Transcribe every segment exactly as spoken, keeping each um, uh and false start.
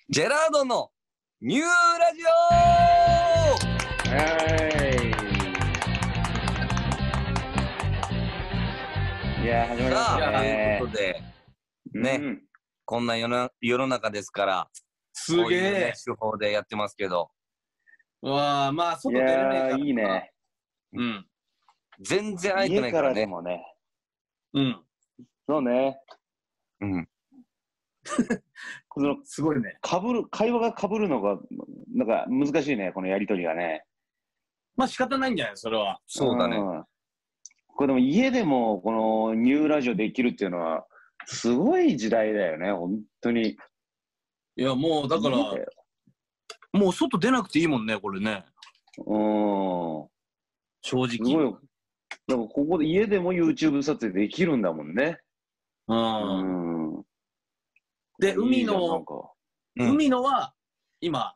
ジェラードンのニューラジオ。 いや始まりましたね。 ということでね、うん、こんな世の、世の中ですからすげえ、 ね、手法でやってますけど、 わあ、まあ外出れねえから。 いいね。 うん。 全然会えてないからね。 家からでもね。 うん。 そうね。 うん。 このすごいね。 かぶる会話がかぶるのがなんか難しいね、このやりとりがね。 まあ仕方ないんじゃないそれは。 そうだね。うん、 これでも家でもこのニューラジオできるっていうのはすごい時代だよね、本当に。 いやもうだからもう外出なくていいもんね、これね。 うん。 正直。 すごい。だからここで家でも YouTube 撮影できるんだもんね。 うん。うん、で、海の、うん、海のは今、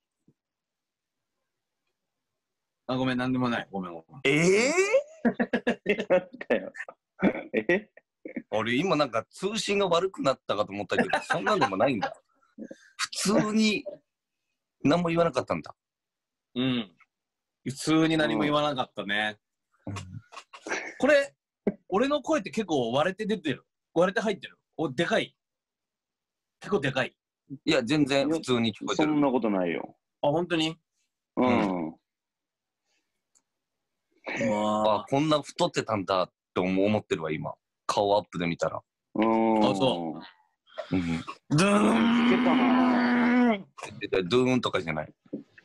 あ、ごめん、なんでもない。ごめん、ごめん。 えぇ、ー、え俺今なんか通信が悪くなったかと思ったけど、そんなんでもないんだ。普通に何も言わなかったんだ。 うん。普通に何も言わなかったね。うん、これ、俺の声って結構割れて出てる。割れて入ってる。お、でかい。結構でかい。 いや、全然普通に聞こえてる。 そんなことないよ。 あ、本当に？ うん。うん、 あ、こんな太ってたんだって思ってるわ、今。顔アップで見たら。 うん。 あ、そう。うん。ドゥーンドゥーンとかじゃない。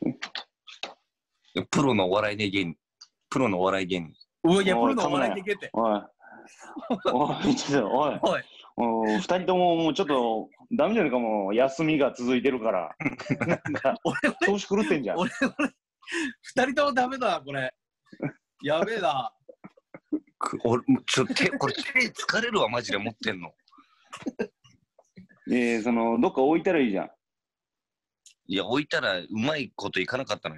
プロのお笑いで芸人。プロのお笑い芸人。 うわ、いや、プロのお笑いで芸人って。 おい。おい、ちょっと、おい。おい。お二人とももうちょっとダメじゃないかも。休みが続いてるから。なんか、調子狂ってんじゃん。 俺、俺、二人ともダメだ、これ。やべえな。 俺、ちょっと手、これ手疲れるわ、マジで持ってんの。 えー、その、どっか置いたらいいじゃん。 いや、置いたらうまいこといかなかったのよ。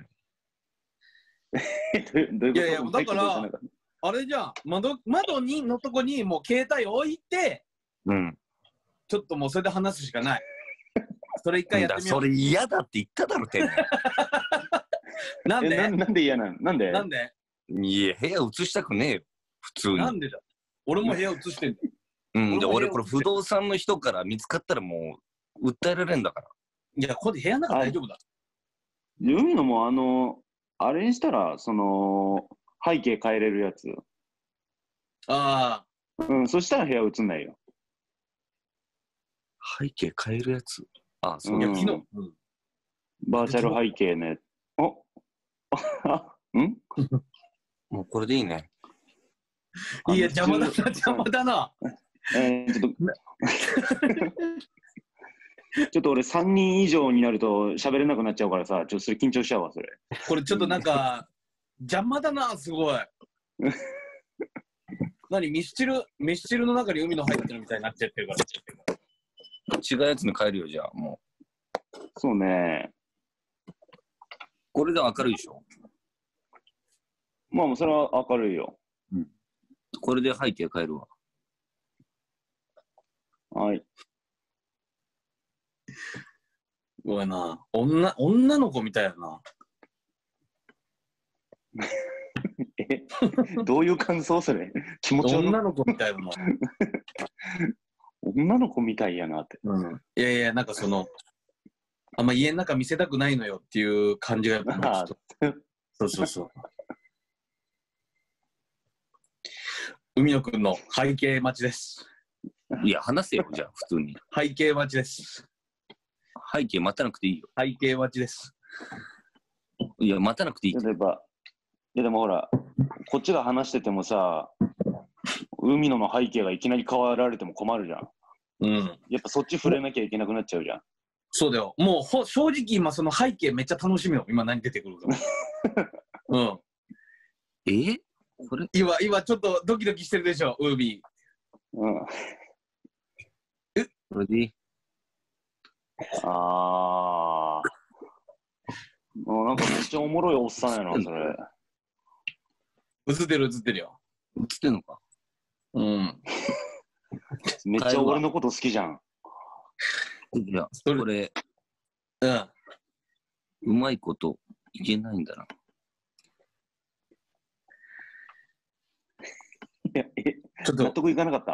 いやいや、だから、あれじゃん、窓、窓にのとこにもう携帯置いて、 うん。 ちょっともうそれで話すしかない。それ一回やってみよう。 それ嫌だって言っただろ、てめえ。 なんでな、なんで嫌なの？なんでなんでいや、部屋映したくねえよ、普通に。 なんでだ俺も部屋映してんだよ。 うん、で、俺これ不動産の人から見つかったらもう、訴えられんだから。 いや、これ部屋の中大丈夫だ。 海のもあの、あれにしたら、その、背景変えれるやつ。 ああ。うん、そしたら部屋映んないよ。 背景変えるやつ。ああ、そう。 いや、昨日。うん、 バーチャル背景ね。おんもうこれでいいね。 いや、邪魔だな、邪魔だな。 えー、ちょっと、ちょっと俺さんにん以上になると喋れなくなっちゃうからさ、ちょっとそれ緊張しちゃうわ、それ。 これちょっとなんか、邪魔だな、すごい。何、ミスチル、ミスチルの中に海の入ってるみたいになっちゃってるから。 違うやつに変えるよ、じゃあ、もう。そうね。 これで明るいでしょ。 まあ、もうそれは明るいよ。 うん。これで背景変えるわ。 はい。 すごいな。女、女の子みたいやな。 えどういう感想それ気持ち悪い。 女の子みたいだな。 女の子みたいやなって。 うん。いやいや、なんかその、あんま家の中見せたくないのよっていう感じがやっぱちょっと。そうそうそう。海野くんの背景待ちです。 いや、話せよ、じゃあ、普通に。 背景待ちです。 背景待たなくていいよ。 背景待ちです。 いや、待たなくていい。 例えば、いやでもほら、こっちが話しててもさ、海野の背景がいきなり変わられても困るじゃん。 うん。 やっぱそっち触れなきゃいけなくなっちゃうじゃん。 そうだよ。もうほ正直今その背景めっちゃ楽しみよ。今何出てくるか。うん。 えこれ今、今ちょっとドキドキしてるでしょ、ウービー。うん。 えこれでいい？ あー。もうなんかめっちゃおもろいおっさんやな、それ。 映ってる映ってるよ。 映ってんのか？ うん。 めっちゃ俺のこと好きじゃん。 いや、これ、 うん。 うまいこといけないんだな。 いや、え、 ちょっと納得いかなかった。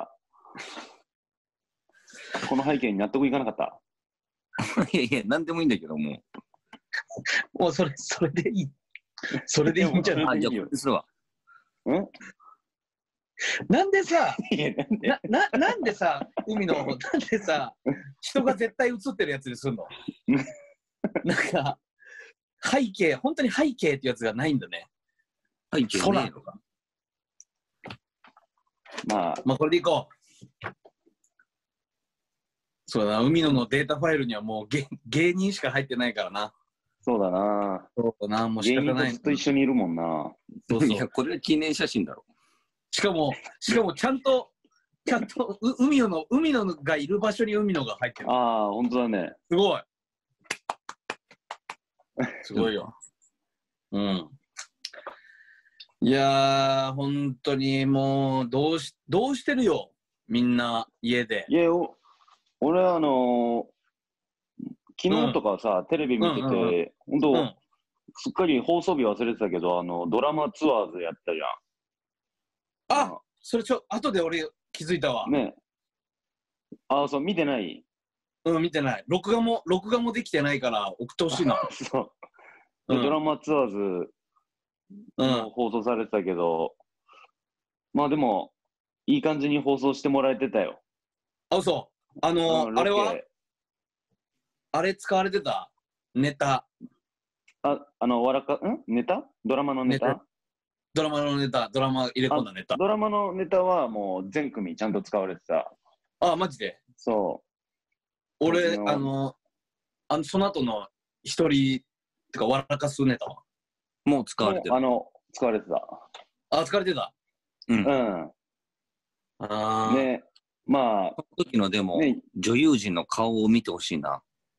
この背景に納得いかなかった。 いやいや、なんでもいいんだけど、もう。もうそれ、それでいい。それでいいんじゃない？ あ、じゃあ、これするわ。 んなんでさ、 いや、なんでな、な、なんでさ、海の、なんでさ、人が絶対映ってるやつにすんの？なんか、背景、本当に背景ってやつがないんだね。 背景ね空とか。 まあ、 まあ、これでいこう。そうだな、海野のデータファイルにはもう芸芸人しか入ってないからな。 そうだな。 そうだな、もう仕芸方ない。 人とずっと一緒にいるもんな。 そうそう。 いや、これは記念写真だろ。 しかも、しかもちゃんと、ちゃんとう海野の、海野がいる場所に海野が入ってる。 ああ、本当だね。 すごい。すごいよ。うん。いやー、本当にもう、どうし、どうしてるよ。みんな、家で。 いや、お俺あのー、昨日とかさ、うん、テレビ見てて、 うんうんうん、 本当、 うん、 すっかり放送日忘れてたけど、あの、ドラマツアーズやったじゃん。あ、それちょ、後で俺気づいたわ。 ね。あ、そう、見てない？ うん、見てない。録画も、録画もできてないから送ってほしいな。 そう。うん、ドラマツアーズも放送されてたけど、うん、まあでも、いい感じに放送してもらえてたよ。 あ、そう。あのーうん、あれはあれ使われてたネタ。 あ、あの、わらか、んネタドラマのネタ、 ネタドラマのネタ、ドラマ入れ込んだネタ。 ドラマのネタはもう全組ちゃんと使われてた。 あ、マジで？ そう。 俺、あの、あのその後の一人、てか、わらかすネタはもう使われてる。 あの、使われてた。 あ、使われてた。 うん。うん。 ああ。 ね、まあ。 その時のでも、ね、女優陣の顔を見てほしいな。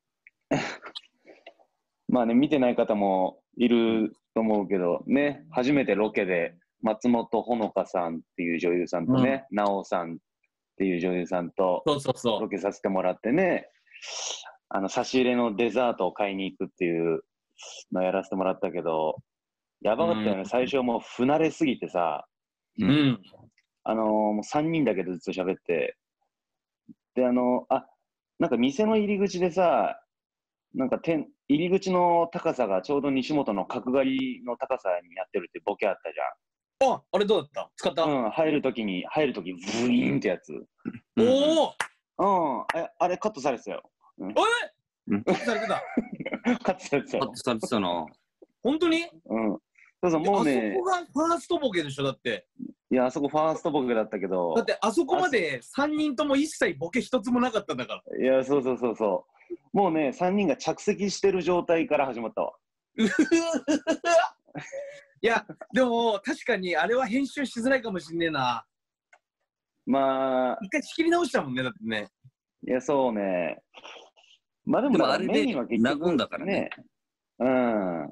まあね、見てない方もいると思うけど、ね、初めてロケで松本穂香さんっていう女優さんとね、奈緒、うん、さんっていう女優さんとロケさせてもらってね、あの差し入れのデザートを買いに行くっていうのをやらせてもらったけど、やばかったよね、うん、最初もう不慣れすぎてさ、 うん、 あのー、もうさんにんだけでずっと喋って、で、あのー、あ、なんか店の入り口でさ、なんか店入り口の高さがちょうど西本の角刈りの高さになってるってボケあったじゃん。あ、あれどうだった？使った？ うん、入るときに、入るとき、ブイーンってやつ。 おおうん、あ, あれカットされてたよ。 うん、えカットされてたカットされてたよ。 カットされてたな。 本当に？ うん。そうそう、もうね。 あそこがファーストボケでしょ、だって。 いや、あそこファーストボケだったけど。 だって、あそこまでさんにんとも一切ボケ一つもなかったんだから。 いや、そうそうそうそう。もうね、さんにんが着席してる状態から始まったわ。 いや、でも、確かにあれは編集しづらいかもしんねえな。 まあ。 一回仕切り直したもんね、だってね。 いや、そうね。まあでも、 でもあれで和んだからね。 うん。うん、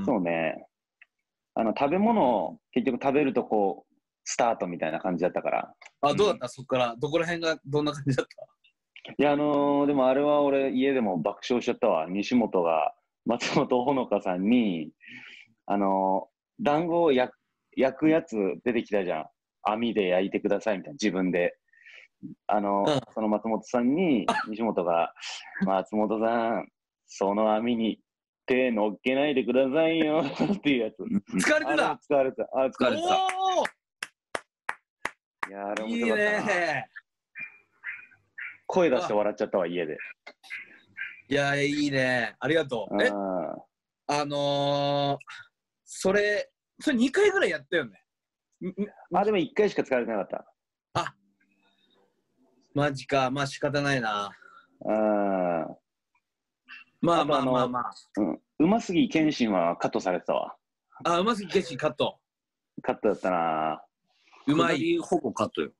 そうね。あの、食べ物を結局食べるとこう、スタートみたいな感じだったから。 あ、どうだった、うん、そっから。どこら辺がどんな感じだった？ いや、あのー、でもあれは俺、家でも爆笑しちゃったわ。西本が、松本穂香さんに、あのー、団子を焼くやつ出てきたじゃん。網で焼いてくださいみたいな、自分で。あのーうん、その松本さんに、西本が、松本さん、その網に手乗っけないでくださいよっていうやつ。 使われてた使われてた。あ、使われてた。 いや、あれ面白かったな。 いいね。 声出して笑っちゃったわ、家で。 いや、いいね。ありがとう。え、あのー、それ、それにかいぐらいやったよね。 あ、でもいっかいしか使われてなかった。 あ、マジか。まあ仕方ないな。 うん。 まあまあまあまあ。 うん。うますぎ謙信はカットされてたわ。 あ、うますぎ謙信カット。 カットだったな。 うまい。 ほぼカットよ。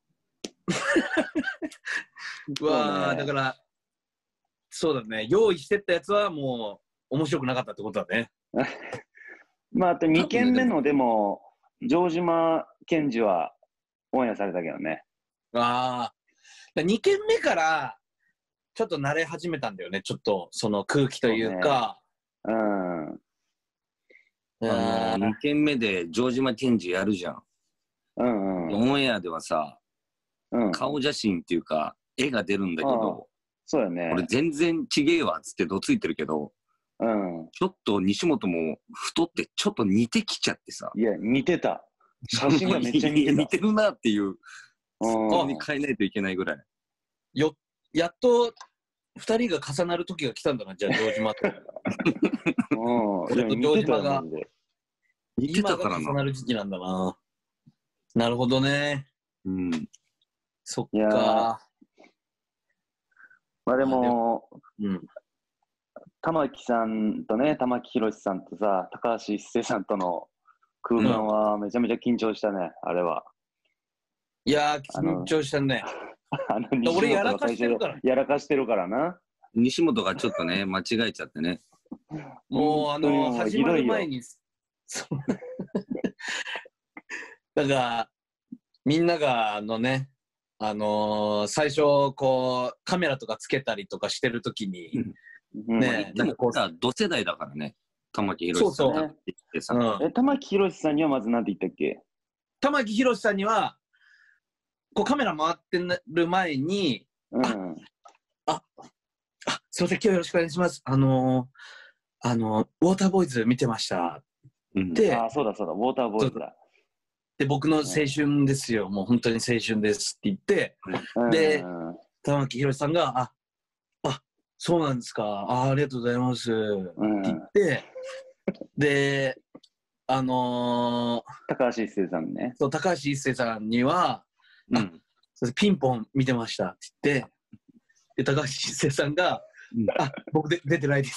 うわー、だから、そうだね。用意してったやつはもう面白くなかったってことだね。 まあ、あとにけんめのでも、城島健二はオンエアされたけどね。 ああ。にけんめから、 ちょっと慣れ始めたんだよね、ちょっとその空気というか。 うん。 うあの、 んにけんめで城島健二やるじゃん。 うんうん。 オンエアではさ、 うん。 顔写真っていうか、絵が出るんだけど、 そうよね。 俺全然ちげえわっつってどついてるけど、 うん。 ちょっと西本も太ってちょっと似てきちゃってさ。 いや、似てた。写真がめっちゃ似てた。 似てるなっていう、 うん。 そこに変えないといけないぐらい。 よやっとふたりが重なる時が来たんだな、じゃあ城島と。 うん。 俺と城島が似てたよマジで似てたから今が重なな。 る時期なんだな。なるほどね。 うん。 そっいやーか。 まあでも、 うん。 玉木さんとね、玉木宏さんとさ、高橋一生さんとの空間はめちゃめちゃ緊張したね、あれは。 いやー、 あの緊張したね。 あの西本が俺やらかしてるから最初やらかしてるからな。 西本がちょっとね、間違えちゃってね。 もう、あの、 本当にもう始まる前ひに、そうだから、みんなが、あのね、あのー最初、こう、カメラとかつけたりとかしてるときに、 どいようんねでもさ、同世代だからね。玉木宏さんそうそうってさ。 うん、 え、玉木宏さんにはまず何て言ったっけ？ 玉木宏さんには、こうカメラ回ってる前に、 うん。 あ、すいません、今日よろしくお願いします。あのー、あのー、ウォーターボーイズ見てました。 うんで、 あ、そうだそうだ、ウォーターボーイズだ。 で僕の青春ですよ、もう本当に青春ですって言って、でうん玉木宏さんが、あ、あ、そうなんですか、あ、ありがとうございますって言って、で、あの高橋一生さんね。 ー、そう高橋一生さんには、あ、 うん。 そうピンポン見てましたって言って、で高橋一生さんが、 うんあ、僕で出てないです。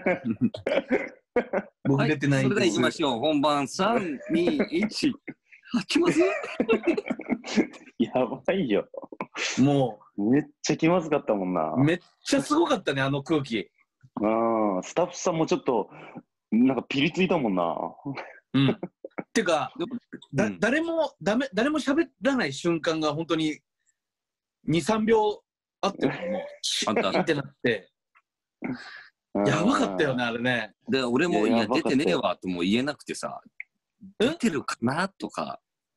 僕出てないそれではです。 行きましょう。本番さん、に、いち。開きますやばいよ。 もめっちゃ気まずかったもんな。 う、めっちゃすごかったね、あの空気。 うん。スタッフさんもちょっと、なんかピリついたもんな。 うん。ってか、だ、 うん誰も、だめ、誰も喋らない瞬間が本当にに、さんびょうあってもう、シあったーンってなって、やばかったよね、あれね。 で、俺も、いや、 いややばかった出てねえわとも言えなくてさ、 え出てるかなとか、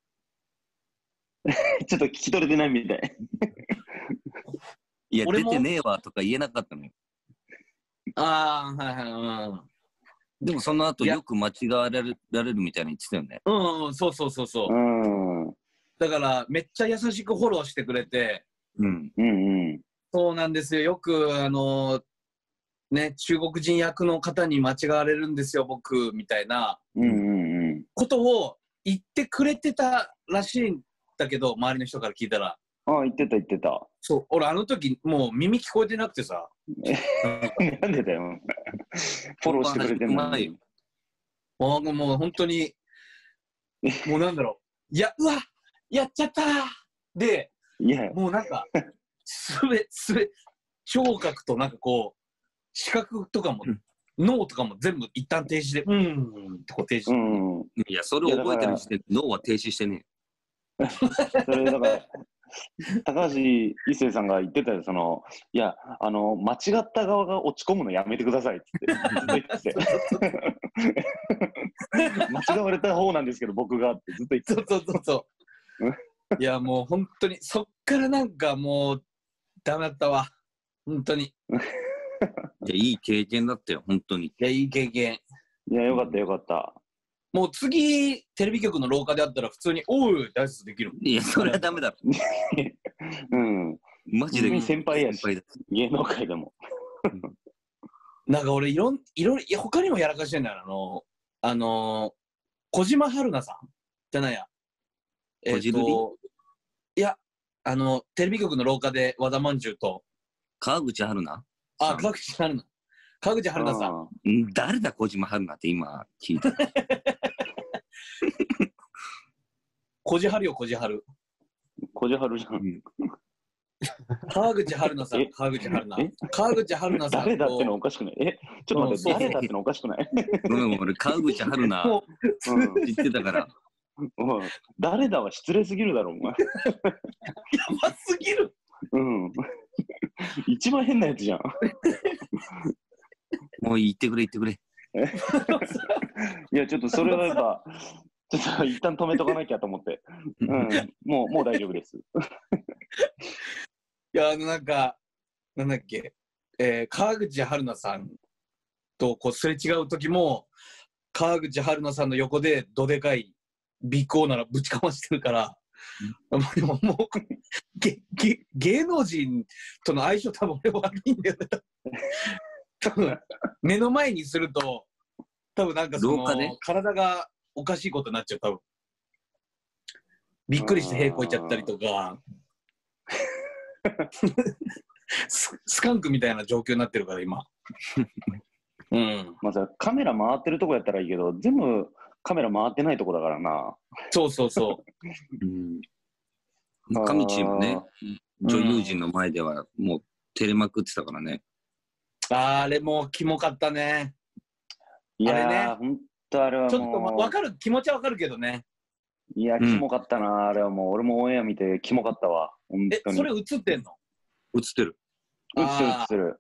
ちょっと聞き取れてないみたい。 いや、 俺も出てねえわとか言えなかったのよ。 ああ、はいはい、 でもその後いやよく間違われるられるみたいに言ってたよね。 うん。うん、うん、そうそうそうそう。 うん。うんだから、めっちゃ優しくフォローしてくれて、 うん。 うん。 そうなんですよ。よく、あのね、中国人役の方に間違われるんですよ、僕、みたいなうんうんうん。 ことを言ってくれてたらしいんだけど、周りの人から聞いたら。 あ、言ってた言ってた。 そう、俺あの時もう耳聞こえてなくてさ。 なんでだよ。フォローしてくれてんのに。 うまいよ。 もうもう本当に、もうなんだろう。いや、うわやっちゃったーで、 いや、 もうなんか、すべ、すべ、聴覚となんかこう、視覚とかも、 うん脳とかも全部一旦停止で、うーんってこう停止。 うん。 いや、それを覚えてる時点で脳は停止してねそれだから、高橋一生さんが言ってたよ、その、いや、あの、間違った側が落ち込むのやめてくださいっつって、ずっと言ってて。間違われた方なんですけど、僕がってずっと言ってそうそうそうそう。いや、もう本当に、そっからなんかもう、ダメだったわ。本当に。 え。いや、いい経験だったよ、本当に。 いや、いい経験。 いや、よかったよかった。 もう次、テレビ局の廊下であったら普通に、おう、大丈夫できる。 いや、それはダメだろ。 うん。 マジで普通に先輩やし先輩だ。 芸能界でも。 なんか俺、いろん、いろいろ、いや、他にもやらかしてんだよ。あの、あの、小島春菜さんじゃないや。えっ、 こじるりと、いや、あの、テレビ局の廊下で和田まんじゅうと、 川口春奈あ、川口春奈。川口春奈さん。 ん。 ん誰だ、小島春奈って今聞いた。 小じ春よ、小じ春。 小じはるじゃん。 川口春奈さんえ、 川口春奈え。 川口春奈さんと。 誰だってのおかしくないえ、ちょっと待って、 うんそう誰だってのおかしくないごめんごめん、俺、川口春奈もうん言ってたから。 うん誰だは失礼すぎるだろ、お前。 う、やばすぎる。 うん。 一番変なやつじゃん。 もう言ってくれ言ってくれ。 いや、ちょっとそれはやっぱ、ちょっと一旦止めとかなきゃと思って。うん、もう、もう大丈夫です。 いや、あの、なんか、なんだっけ、えー、川口春奈さんとこうすれ違う時も、川口春奈さんの横でどでかいビッグオーナーぶちかましてるから、うん、もう、もうげげ芸能人との相性多分俺悪いんだよね。多分目の前にすると、多分なんかその体がおかしいことになっちゃう、多分。びっくりして平行いちゃったりとか。ス, スカンクみたいな状況になってるから今。うん。 まあさ、カメラ回ってるとこやったらいいけど、全部カメラ回ってないとこだからな。 そうそうそう。 うん。上地もね、女優陣の前ではもう照れまくってたからね。 あ, あれもキモかったね。 いやー、 あれね、 ほんとあれはもう。 ちょっとわかる、気持ちはわかるけどね。 いや、キモかったな、うん、あれはもう、俺もオンエア見てキモかったわ。本当に。 え、それ映ってんの？ 映ってる。 映ってる映ってる。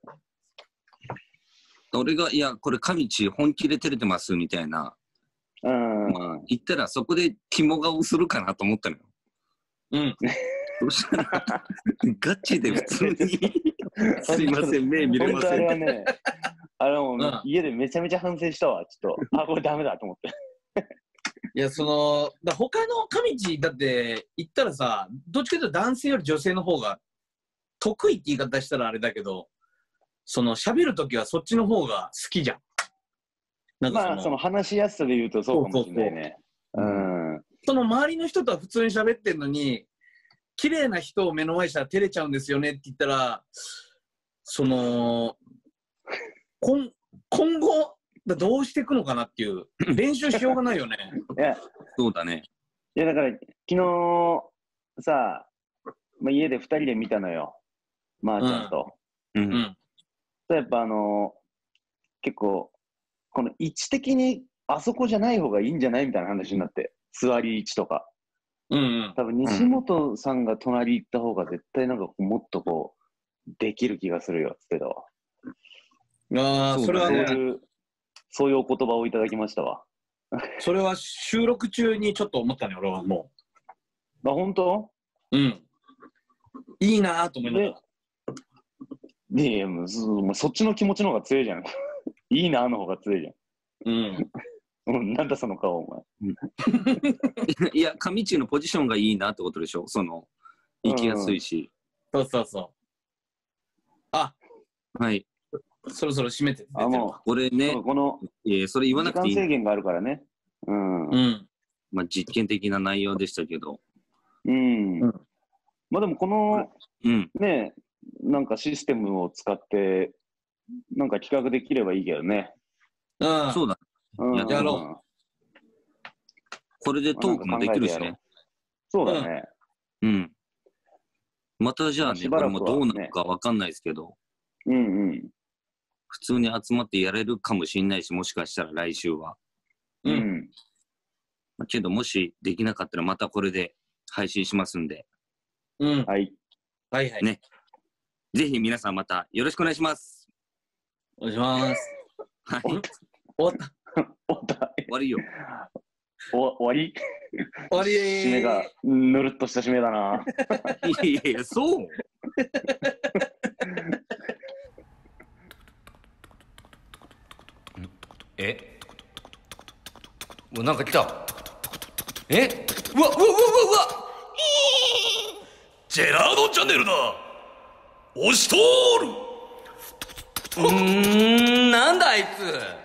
俺が、いや、これ上地本気で照れてますみたいな。 うん。 まあ、言ったらそこで肝顔するかなと思ったのよ。 うん。 そしたら、ガチで普通に、すいません、目見れません。 あれはね、あれも、うん、家でめちゃめちゃ反省したわ、ちょっと。あ、これダメだと思って。 いや、その、だ他の上地だって言ったらさ、どっちかというと男性より女性の方が得意って言い方したらあれだけど、その喋るときはそっちの方が好きじゃん。 なんかそのまあ、その話しやすさで言うとそうかもしれないね。うん。 その周りの人とは普通に喋ってんのに、綺麗な人を目の前にしたら照れちゃうんですよねって言ったら、その、今今後、どうしていくのかなっていう、練習しようがないよね。 いや、 そうだね。 いや、だから、昨日さ、まあ、家でふたりで見たのよ。まー、あ、ちゃんと。 うん。うん、 やっぱあのー、結構、この位置的にあそこじゃない方がいいんじゃないみたいな話になって、座り位置とか。 うんうん。 多分西本さんが隣行った方が絶対なんかもっとこう、できる気がするよって言ってたわ。ああ、それはね。 そういうお言葉をいただきましたわ。 それは収録中にちょっと思ったね、俺はもう。あ、本当？ うん。いいなぁと思いながら。 いやいや、もう そ, もうそっちの気持ちの方が強いじゃん。いいなぁの方が強いじゃん。うん。なんだその顔、お前。 いや、上地のポジションがいいなってことでしょ。その、行きやすいし。 うん、そうそうそう。あ、 はい。 そろそろ締めて。 あ、もう、 これね、 この、 いやそれ言わなくていい。 時間制限があるからね。うん。 うん。 まあ、実験的な内容でしたけど。 うん。うん、まあでも、この、 うん、 ね、なんかシステムを使って、なんか企画できればいいけどね。 うん。 そうだ。 うん、やろう。 これでトークもできるしね。 そうだね。 うん。またじゃあね、これもどうなるかわかんないですけど。 うんうん。 普通に集まってやれるかもしれないし、もしかしたら来週は。 うん。 けど、もしできなかったらまたこれで配信しますんで。 うん。 はい。 はいはい。 ね。ぜひ皆さんまたよろしくお願いします。 お願いします。 はい。 終わった。 終わった。 終わりよ。 お終わり終わり締めがぬるっとした締めだな。 いやいや、そうえなんか来た。えうわうわうわうわうわジェラードンチャンネルだ。押し通る。うーんなんだあいつ。